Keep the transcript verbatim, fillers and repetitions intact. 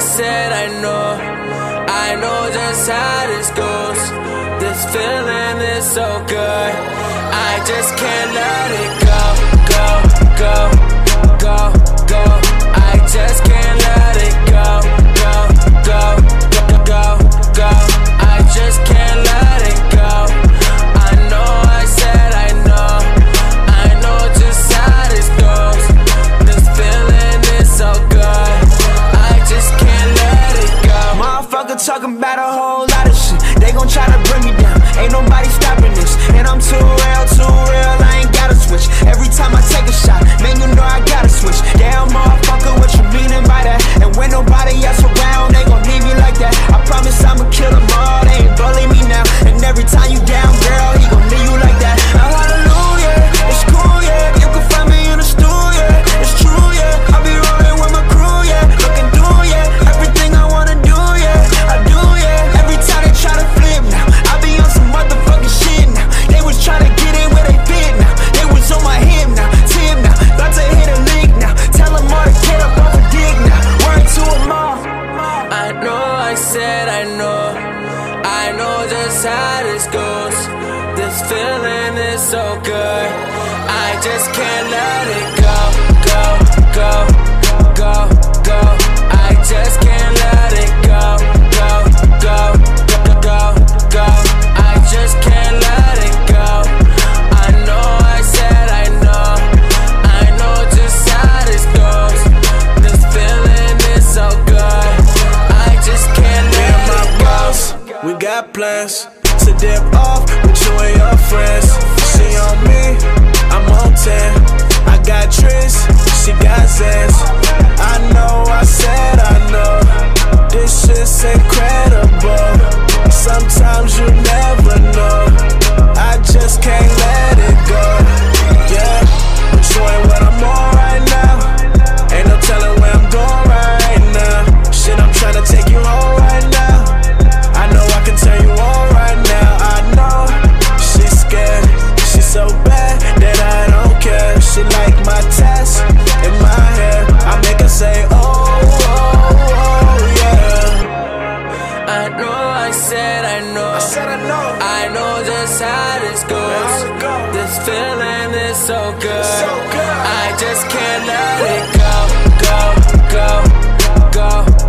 said I know, I know just how this goes. This feeling is so good, I just can't let it go, go, go, go, go. I just can't let it go, go, go, go, go, go. I just can't let it go. I know I said I know, I know just how this goes. This feeling is so good, I just can't let it go. Motherfucker talking about a whole lot of shit. They gon' try to bring me down, ain't nobody stopping this. And I'm too real, too real, I ain't gotta switch. Every time I take a shot, man, you know I gotta switch. Damn, motherfucker, what you meaning by that? And when nobody else around, they gon' leave me like that. I promise I'ma kill them all, they ain't bully me now. And every time you down, girl, he gon' leave you like that. Now, hallelujah, it's cool, yeah. You can find me in the stool, yeah. It's true, yeah. I be rolling with my crew, yeah. Looking through, yeah. Everything I wanna do, yeah. I do, yeah. Every time they try to flip now, I be on some motherfucking shit now. They was trying to get in where they fit now. They was on my hip now, tip now. About to hit a leak now. Tell them all to get up off a dig now. Word to them all. I know I said I know, I know just how this goes. This feeling is so good, I just can't let it go, go, go, go, go. I just can't let it go, go, go, go, go, go. I just can't let it go. I know I said I know, I know just how this goes. This feeling is so good, I just can't let it go. We got plans to dip off with you and your friends. She on me, I'm on ten. I got Trish, she got Zans. I know I said I know, this shit's incredible. Sometimes you never know, I just can't let it go. Yeah, but you ain't what I'm on right now. Ain't no telling where I'm going right now. Shit, I'm tryna take you home right now. I know I can turn you on right now. I know she's scared, she's so bad that I don't care. She like my tats in my hair, I make her say oh, oh, oh, yeah. I know I said I know, I said I know, I know just how this goes. This feeling is so good, so good. I just can't let it go, go, go, go.